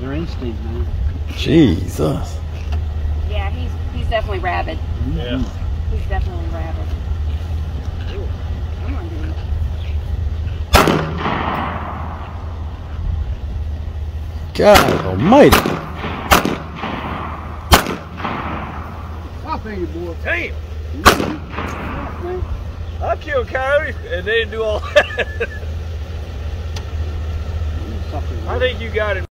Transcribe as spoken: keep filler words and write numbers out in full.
Their instinct, man. Jesus. Yeah, he's he's definitely rabid. Yeah. He's definitely rabid. Ooh, come on, dude. God almighty. I'll pay you, boy. Damn! Yeah, man. I killed coyotes and they didn't do all that. Something I think you got it.